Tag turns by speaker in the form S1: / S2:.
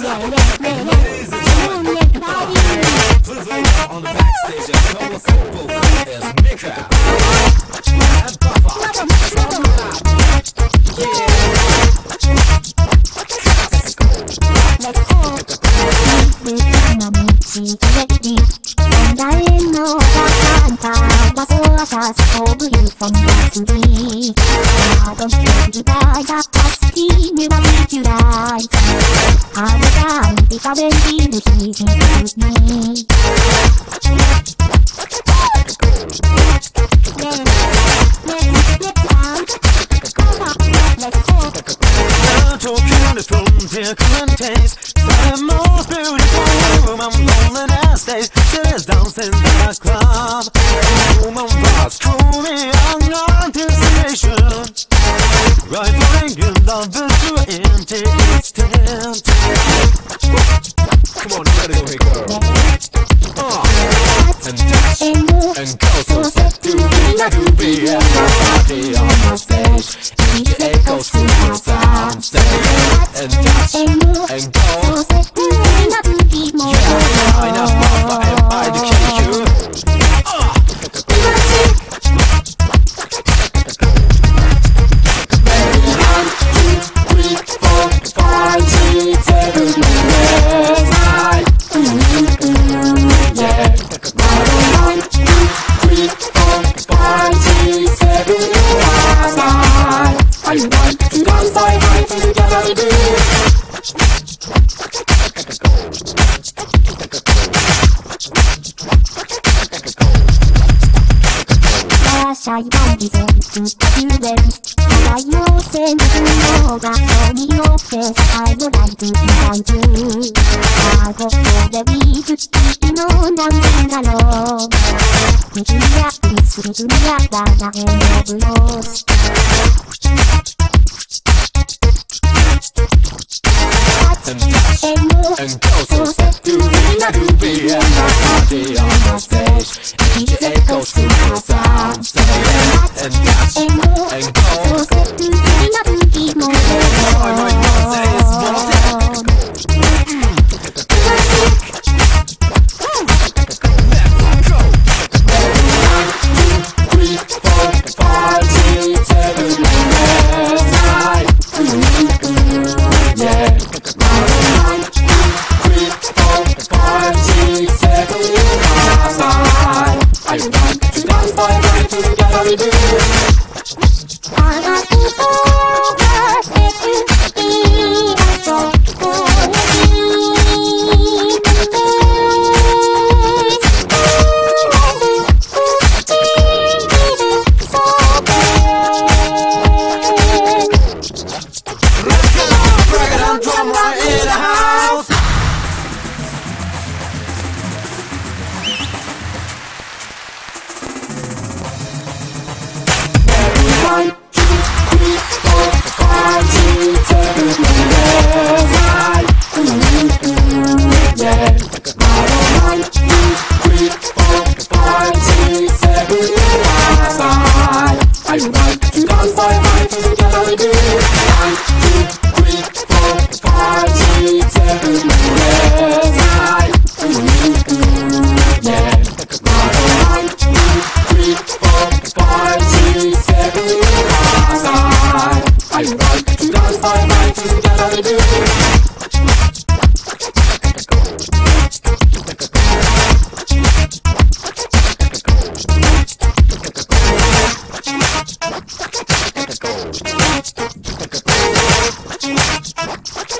S1: On the backstage, a colorful vocal is Mika and Buffer.
S2: Of you from yesterday. I don't think you guys are asking me what did you like. I'm down if I went in the easy with me.
S3: Talking on the phone, different tastes. The most beautiful woman, lonely as days. She's dancing in the club. Woman was crawling on anticipation. Right ring in love to empty its tent.
S1: Come on, you gotta go here, girl. And dash and go so set to be like to be at the party on the stage. Each echoes to the sound. Stay and dash and go. Yeah, I know Buffer and I to kill you.
S2: I want to say to them, I know send you know that on your face I would like to invite you. I go for the beat to keep on dancing along. Make me happy, sweet me up, that I am lost.
S1: And go so set to be like to be at the party on the stage. Each echoes to the sound. Stay and dash and go. My nose is wanted. Let's go. 1, 2, 3, 4, 5, 6, 7, 8, 9. Yeah. 1, 2, 3, 4, 5, 6, 7, 8, 9. I would like to dance by night together with you. Go.